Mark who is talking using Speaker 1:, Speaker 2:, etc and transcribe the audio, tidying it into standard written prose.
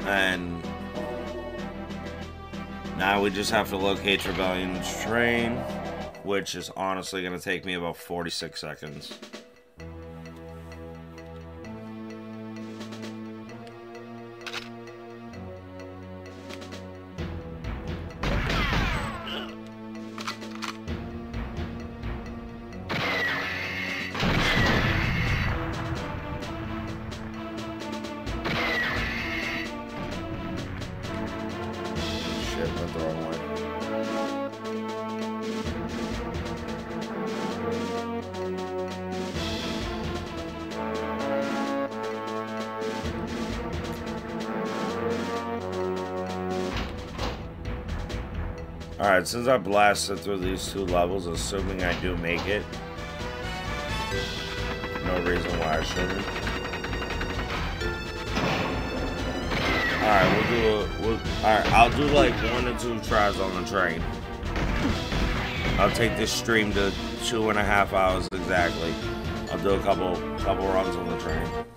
Speaker 1: And now we just have to locate Rebellion's train, which is honestly going to take me about 46 seconds. Alright, since I blasted through these 2 levels, assuming I do make it, no reason why I shouldn't. Alright, alright, I'll do like 1 or 2 tries on the train. I'll take this stream to 2.5 hours exactly. I'll do a couple runs on the train.